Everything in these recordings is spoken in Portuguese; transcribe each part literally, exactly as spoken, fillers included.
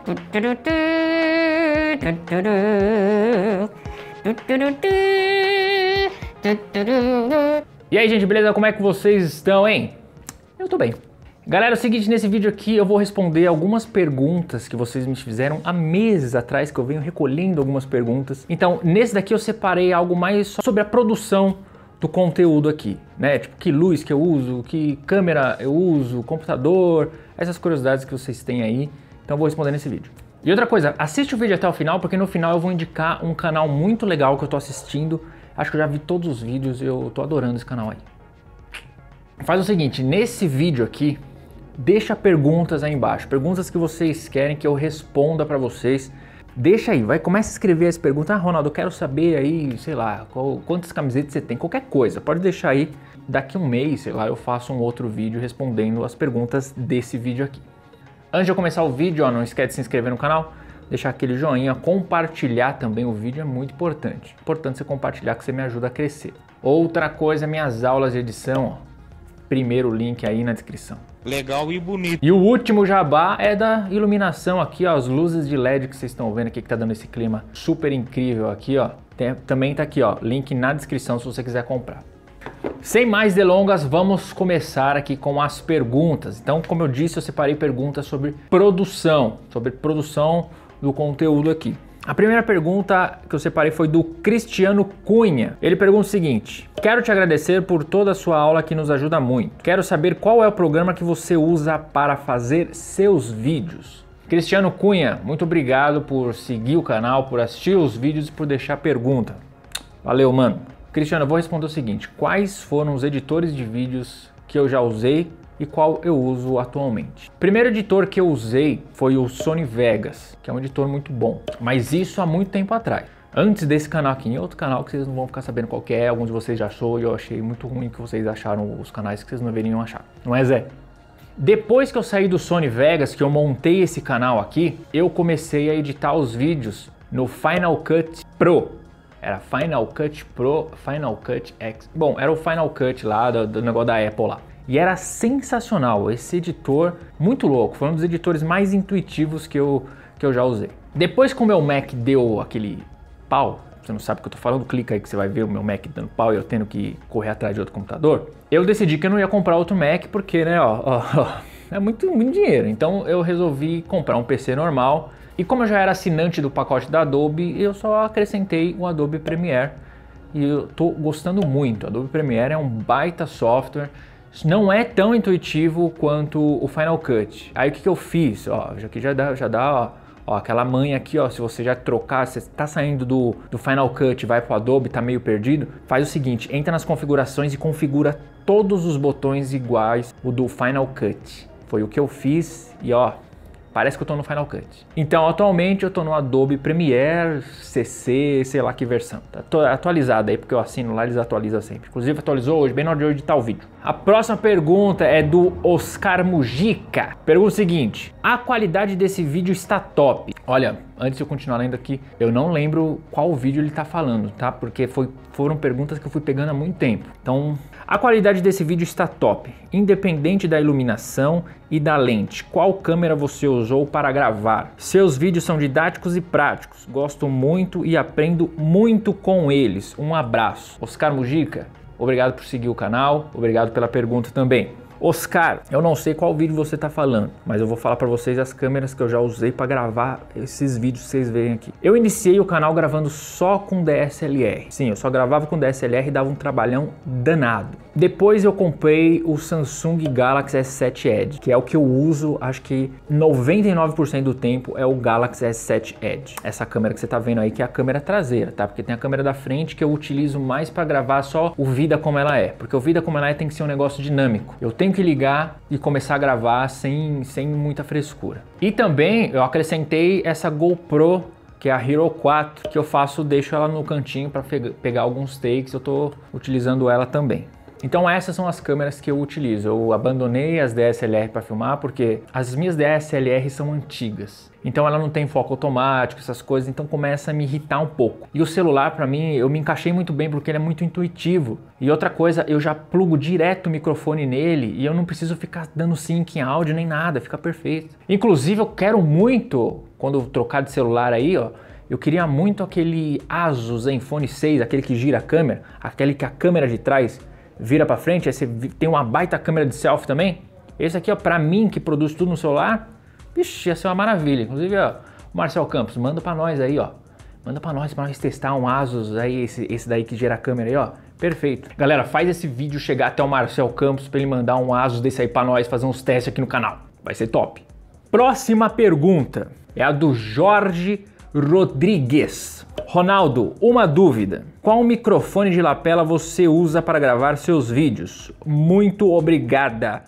E aí, gente, beleza? Como é que vocês estão, hein? Eu tô bem. Galera, é o seguinte, nesse vídeo aqui eu vou responder algumas perguntas que vocês me fizeram há meses atrás, que eu venho recolhendo algumas perguntas. Então, nesse daqui eu separei algo mais sobre a produção do conteúdo aqui, né? Tipo, que luz que eu uso, que câmera eu uso, computador, essas curiosidades que vocês têm aí. Então eu vou responder nesse vídeo. E outra coisa, assiste o vídeo até o final, porque no final eu vou indicar um canal muito legal que eu tô assistindo. Acho que eu já vi todos os vídeos e eu tô adorando esse canal aí. Faz o seguinte, nesse vídeo aqui, deixa perguntas aí embaixo, perguntas que vocês querem que eu responda pra vocês. Deixa aí, vai, começa a escrever as perguntas. Ah, Ronaldo, eu quero saber aí, sei lá, qual, quantas camisetas você tem, qualquer coisa. Pode deixar aí, daqui um mês, sei lá, eu faço um outro vídeo respondendo as perguntas desse vídeo aqui. Antes de eu começar o vídeo, ó, não esquece de se inscrever no canal, deixar aquele joinha, compartilhar também o vídeo é muito importante. Importante você compartilhar que você me ajuda a crescer. Outra coisa, minhas aulas de edição, ó. Primeiro link aí na descrição. Legal e bonito. E o último jabá é da iluminação aqui, ó, as luzes de L E D que vocês estão vendo aqui, que tá dando esse clima super incrível aqui, ó. Tem, também tá aqui, ó, link na descrição se você quiser comprar. Sem mais delongas, vamos começar aqui com as perguntas. Então, como eu disse, eu separei perguntas sobre produção, sobre produção do conteúdo aqui. A primeira pergunta que eu separei foi do Cristiano Cunha. Ele pergunta o seguinte: quero te agradecer por toda a sua aula que nos ajuda muito. Quero saber qual é o programa que você usa para fazer seus vídeos. Cristiano Cunha, muito obrigado por seguir o canal, por assistir os vídeos e por deixar pergunta. Valeu, mano. Cristiano, eu vou responder o seguinte: quais foram os editores de vídeos que eu já usei e qual eu uso atualmente? O primeiro editor que eu usei foi o Sony Vegas, que é um editor muito bom, mas isso há muito tempo atrás. Antes desse canal aqui, em outro canal que vocês não vão ficar sabendo qual que é, alguns de vocês já achou e eu achei muito ruim que vocês acharam os canais que vocês não deveriam achar. Não é, Zé? Depois que eu saí do Sony Vegas, que eu montei esse canal aqui, eu comecei a editar os vídeos no Final Cut Pro. Era Final Cut Pro, Final Cut X. Bom, era o Final Cut lá, do, do negócio da Apple lá. E era sensacional, esse editor, muito louco, foi um dos editores mais intuitivos que eu, que eu já usei. Depois que o meu Mac deu aquele pau, você não sabe o que eu tô falando, clica aí que você vai ver o meu Mac dando pau e eu tendo que correr atrás de outro computador. Eu decidi que eu não ia comprar outro Mac porque, né, ó, ó, ó é muito, muito dinheiro. Então eu resolvi comprar um P C normal e como eu já era assinante do pacote da Adobe, eu só acrescentei o Adobe Premiere e eu tô gostando muito. O Adobe Premiere é um baita software. Não é tão intuitivo quanto o Final Cut. Aí o que, que eu fiz? Ó, já que já dá, já dá ó, ó, aquela manha aqui, ó, se você já trocar, você tá saindo do, do Final Cut, vai pro Adobe, tá meio perdido, faz o seguinte, entra nas configurações e configura todos os botões iguais o do Final Cut. Foi o que eu fiz e ó, parece que eu tô no Final Cut. Então, atualmente eu tô no Adobe Premiere, C C, sei lá que versão. Tá atualizado aí, porque eu assino lá, eles atualizam sempre. Inclusive atualizou hoje, bem na hora de editar o vídeo. A próxima pergunta é do Oscar Mujica. Pergunta o seguinte: a qualidade desse vídeo está top. Olha, antes de eu continuar lendo aqui, eu não lembro qual vídeo ele tá falando, tá? Porque foi, foram perguntas que eu fui pegando há muito tempo. Então, a qualidade desse vídeo está top, independente da iluminação e da lente. Qual câmera você usou para gravar? Seus vídeos são didáticos e práticos. Gosto muito e aprendo muito com eles. Um abraço. Oscar Mujica, obrigado por seguir o canal, obrigado pela pergunta também. Oscar, eu não sei qual vídeo você está falando, mas eu vou falar para vocês as câmeras que eu já usei para gravar esses vídeos que vocês veem aqui. Eu iniciei o canal gravando só com D S L R. Sim, eu só gravava com D S L R e dava um trabalhão danado. Depois eu comprei o Samsung Galaxy S sete Edge, que é o que eu uso, acho que noventa e nove por cento do tempo é o Galaxy S sete Edge. Essa câmera que você está vendo aí, que é a câmera traseira, tá? Porque tem a câmera da frente que eu utilizo mais para gravar só o Vida Como Ela É, porque o Vida Como Ela É tem que ser um negócio dinâmico. Eu tenho que ligar e começar a gravar sem, sem muita frescura. E também eu acrescentei essa GoPro, que é a Hero quatro, que eu faço, deixo ela no cantinho para pegar alguns takes, eu tô utilizando ela também. Então essas são as câmeras que eu utilizo. Eu abandonei as D S L R para filmar porque as minhas D S L R são antigas. Então ela não tem foco automático, essas coisas, então começa a me irritar um pouco. E o celular, para mim, eu me encaixei muito bem porque ele é muito intuitivo. E outra coisa, eu já plugo direto o microfone nele e eu não preciso ficar dando sync em áudio nem nada, fica perfeito. Inclusive eu quero muito quando eu trocar de celular aí, ó, eu queria muito aquele Asus Zenfone seis, aquele que gira a câmera, aquele que a câmera de trás vira pra frente, aí você tem uma baita câmera de selfie também. Esse aqui, ó, pra mim, que produz tudo no celular, vixe, ia ser uma maravilha. Inclusive, ó, o Marcel Campos, manda pra nós aí, ó. Manda pra nós, pra nós testar um Asus aí, esse, esse daí que gera a câmera aí, ó. Perfeito. Galera, faz esse vídeo chegar até o Marcel Campos pra ele mandar um Asus desse aí pra nós, fazer uns testes aqui no canal. Vai ser top. Próxima pergunta é a do Jorge Rodrigues. Ronaldo, uma dúvida. Qual microfone de lapela você usa para gravar seus vídeos? Muito obrigada.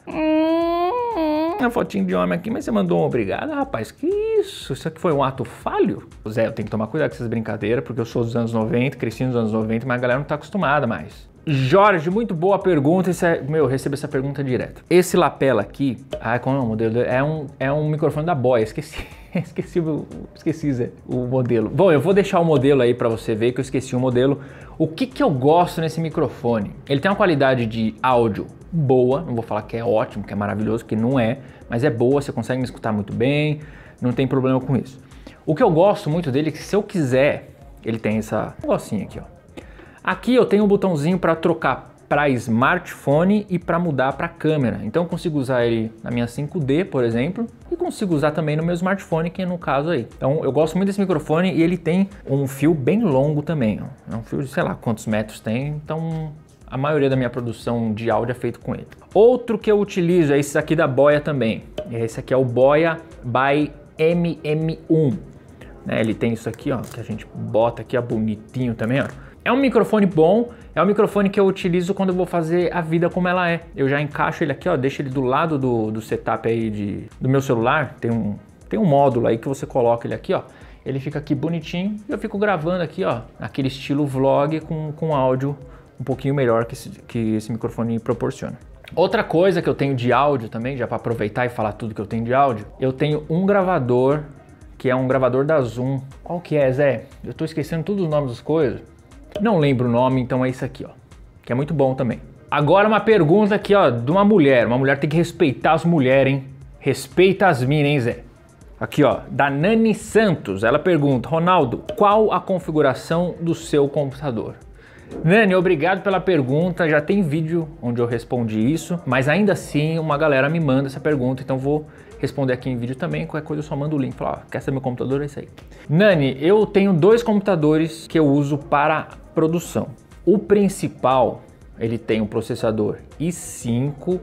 Hum, uma fotinho de homem aqui, mas você mandou um obrigado, rapaz. Que isso? Isso aqui foi um ato falho? Zé, eu tenho que tomar cuidado com essas brincadeiras, porque eu sou dos anos noventa, cresci nos anos noventa, mas a galera não tá acostumada mais. Jorge, muito boa pergunta. Esse é, meu, eu recebo essa pergunta direto. Esse lapela aqui, ah, qual é o modelo? É um, é um microfone da Boya, esqueci. Esqueci, esqueci Zé, o modelo. Bom, eu vou deixar o modelo aí pra você ver que eu esqueci o modelo. O que que eu gosto nesse microfone? Ele tem uma qualidade de áudio boa, não vou falar que é ótimo, que é maravilhoso, que não é, mas é boa, você consegue me escutar muito bem, não tem problema com isso. O que eu gosto muito dele é que se eu quiser, ele tem essa negocinho aqui, ó. Aqui eu tenho um botãozinho para trocar para smartphone e para mudar para câmera. Então eu consigo usar ele na minha cinco D, por exemplo, e consigo usar também no meu smartphone, que é no caso aí. Então eu gosto muito desse microfone e ele tem um fio bem longo também. Ó. É um fio de sei lá quantos metros tem, então a maioria da minha produção de áudio é feito com ele. Outro que eu utilizo é esse aqui da Boya também. Esse aqui é o Boya by M M um. Né, ele tem isso aqui, ó, que a gente bota aqui, ó, bonitinho também, ó. É um microfone bom, é um microfone que eu utilizo quando eu vou fazer a vida como ela é. Eu já encaixo ele aqui, ó, deixo ele do lado do, do setup aí de, do meu celular. Tem um, tem um módulo aí que você coloca ele aqui, ó. Ele fica aqui bonitinho e eu fico gravando aqui, ó, aquele estilo vlog com, com áudio um pouquinho melhor que esse, que esse microfone proporciona. Outra coisa que eu tenho de áudio também, já para aproveitar e falar tudo que eu tenho de áudio, eu tenho um gravador, que é um gravador da Zoom. Qual que é, Zé? Eu tô esquecendo todos os nomes das coisas. Não lembro o nome, então é isso aqui, ó, que é muito bom também. Agora uma pergunta aqui, ó, de uma mulher. Uma mulher tem que respeitar as mulheres, hein? Respeita as minas, hein, Zé? Aqui, ó, da Nani Santos. Ela pergunta, Ronaldo, qual a configuração do seu computador? Nani, obrigado pela pergunta. Já tem vídeo onde eu respondi isso, mas ainda assim uma galera me manda essa pergunta, então vou responder aqui em vídeo também. Qualquer coisa eu só mando o link, falar, ó, quer ser meu computador? É isso aí. Nani, eu tenho dois computadores que eu uso para produção. O principal, ele tem um processador i cinco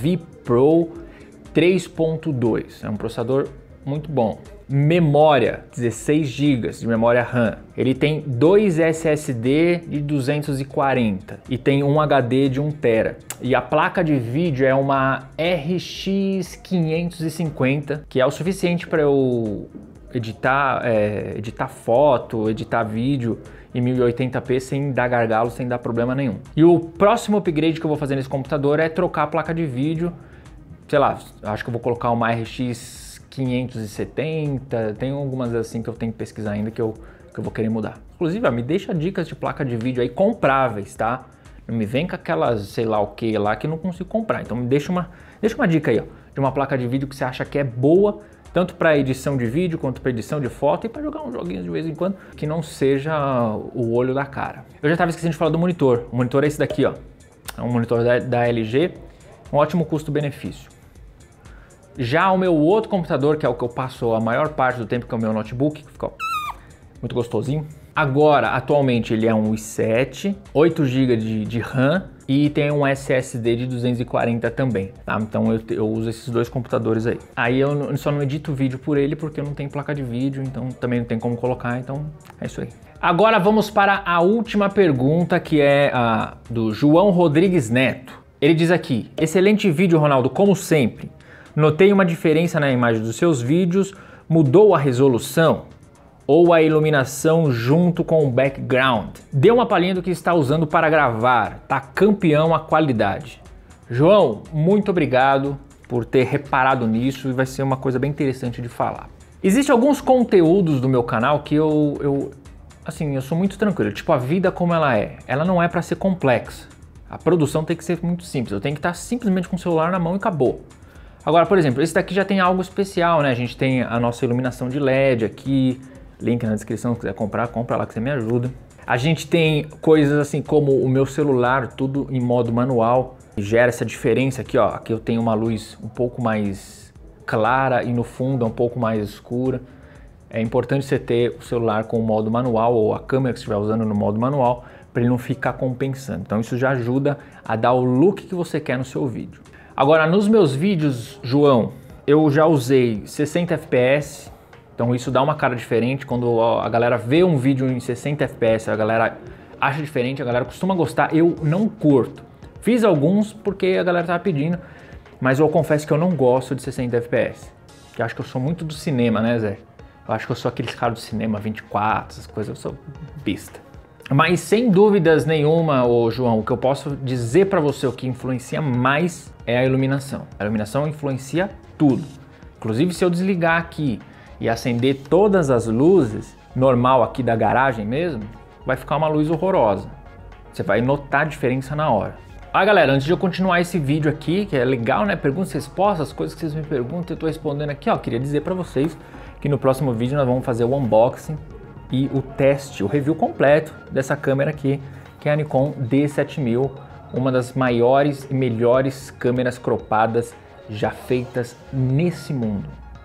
vPro três ponto dois. É um processador muito bom. Memória, dezesseis gigas de memória RAM. Ele tem dois S S D de duzentos e quarenta e tem um H D de um tera. E a placa de vídeo é uma R X quinhentos e cinquenta, que é o suficiente para eu editar, é, editar foto, editar vídeo em mil e oitenta p sem dar gargalo, sem dar problema nenhum. E o próximo upgrade que eu vou fazer nesse computador é trocar a placa de vídeo. Sei lá, acho que eu vou colocar uma R X quinhentos e setenta, tem algumas assim que eu tenho que pesquisar ainda que eu, que eu vou querer mudar. Inclusive, ó, me deixa dicas de placa de vídeo aí compráveis, tá? Não me vem com aquelas, sei lá o que lá, que eu não consigo comprar. Então me deixa uma, deixa uma dica aí, ó, de uma placa de vídeo que você acha que é boa, tanto para edição de vídeo quanto para edição de foto e para jogar uns joguinhos de vez em quando, que não seja o olho da cara. Eu já estava esquecendo de falar do monitor. O monitor é esse daqui, ó. É um monitor da, da L G, um ótimo custo-benefício. Já o meu outro computador, que é o que eu passo a maior parte do tempo, que é o meu notebook, que ficou muito gostosinho. Agora, atualmente, ele é um i sete, oito gigas de, de RAM e tem um S S D de duzentos e quarenta também, tá? Então eu, eu uso esses dois computadores aí. Aí eu só não edito vídeo por ele porque eu não tenho placa de vídeo, então também não tem como colocar, então é isso aí. Agora vamos para a última pergunta, que é a do João Rodrigues Neto. Ele diz aqui, excelente vídeo, Ronaldo, como sempre. Notei uma diferença na imagem dos seus vídeos, mudou a resolução ou a iluminação junto com o background? Dê uma palhinha do que está usando para gravar, tá campeão a qualidade. João, muito obrigado por ter reparado nisso e vai ser uma coisa bem interessante de falar. Existem alguns conteúdos do meu canal que eu, eu, assim, eu sou muito tranquilo, tipo a vida como ela é, ela não é para ser complexa. A produção tem que ser muito simples, eu tenho que estar simplesmente com o celular na mão e acabou. Agora, por exemplo, esse daqui já tem algo especial, né? A gente tem a nossa iluminação de L E D aqui, link na descrição, se quiser comprar, compra lá que você me ajuda. A gente tem coisas assim como o meu celular, tudo em modo manual, e gera essa diferença aqui, ó. Aqui eu tenho uma luz um pouco mais clara e no fundo é um pouco mais escura. É importante você ter o celular com o modo manual ou a câmera que você estiver usando no modo manual para ele não ficar compensando. Então isso já ajuda a dar o look que você quer no seu vídeo. Agora, nos meus vídeos, João, eu já usei sessenta F P S, então isso dá uma cara diferente. Quando a galera vê um vídeo em sessenta F P S, a galera acha diferente, a galera costuma gostar, eu não curto. Fiz alguns porque a galera tava pedindo, mas eu confesso que eu não gosto de sessenta F P S. Eu acho que eu sou muito do cinema, né, Zé? Eu acho que eu sou aqueles caras do cinema vinte e quatro, essas coisas, eu sou besta. Mas sem dúvidas nenhuma, ô João, o que eu posso dizer para você, o que influencia mais é a iluminação. A iluminação influencia tudo. Inclusive, se eu desligar aqui e acender todas as luzes, normal aqui da garagem mesmo, vai ficar uma luz horrorosa. Você vai notar a diferença na hora. Ah, galera, antes de eu continuar esse vídeo aqui, que é legal, né? Perguntas e respostas, as coisas que vocês me perguntam, eu tô respondendo aqui, ó. Queria dizer para vocês que no próximo vídeo nós vamos fazer o unboxing e o teste, o review completo dessa câmera aqui, que é a Nikon D sete mil, uma das maiores e melhores câmeras cropadas já feitas nesse mundo.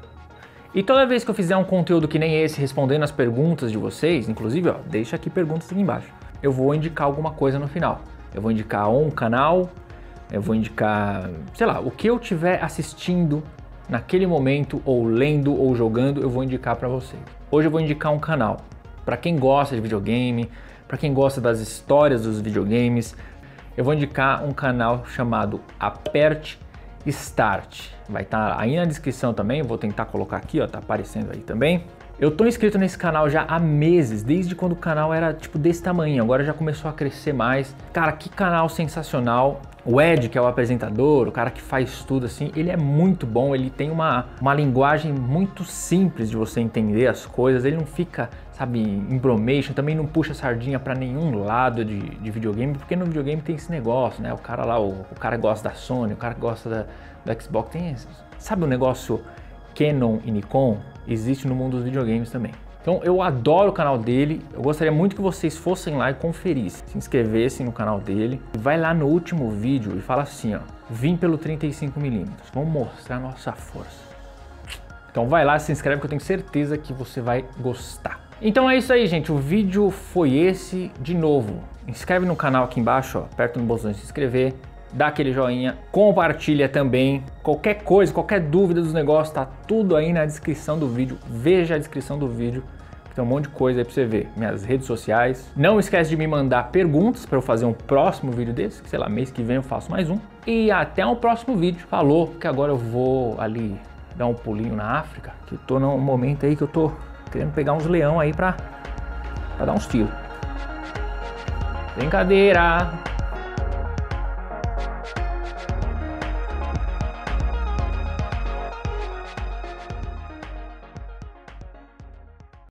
E toda vez que eu fizer um conteúdo que nem esse, respondendo as perguntas de vocês, inclusive, ó, deixa aqui perguntas aqui embaixo, eu vou indicar alguma coisa no final. Eu vou indicar um canal, eu vou indicar, sei lá, o que eu estiver assistindo naquele momento, ou lendo, ou jogando, eu vou indicar para vocês. Hoje eu vou indicar um canal, para quem gosta de videogame, para quem gosta das histórias dos videogames, eu vou indicar um canal chamado Aperte Start. Vai estar aí na descrição também, eu vou tentar colocar aqui, ó, tá aparecendo aí também. Eu tô inscrito nesse canal já há meses, desde quando o canal era tipo desse tamanho, agora já começou a crescer mais. Cara, que canal sensacional. O Ed, que é o apresentador, o cara que faz tudo assim, ele é muito bom, ele tem uma, uma linguagem muito simples de você entender as coisas, ele não fica, sabe, embromation, também não puxa sardinha pra nenhum lado de, de videogame, porque no videogame tem esse negócio, né? O cara lá, o, o cara gosta da Sony, o cara gosta da, da Xbox, tem esse, sabe o negócio Canon e Nikon? Existe no mundo dos videogames também. Então eu adoro o canal dele, eu gostaria muito que vocês fossem lá e conferissem, se inscrevessem no canal dele. Vai lá no último vídeo e fala assim, ó, vim pelo trinta e cinco milímetros, vamos mostrar a nossa força. Então vai lá, se inscreve que eu tenho certeza que você vai gostar. Então é isso aí, gente, o vídeo foi esse. De novo, inscreve no canal aqui embaixo, ó, aperta no botão de se inscrever. Dá aquele joinha, compartilha também, qualquer coisa, qualquer dúvida dos negócios, tá tudo aí na descrição do vídeo, veja a descrição do vídeo, tem um monte de coisa aí pra você ver, minhas redes sociais. Não esquece de me mandar perguntas para eu fazer um próximo vídeo desse, sei lá, mês que vem eu faço mais um. E até um próximo vídeo, falou, que agora eu vou ali dar um pulinho na África, que eu tô num momento aí que eu tô querendo pegar uns leão aí pra, pra dar uns tiros. Brincadeira!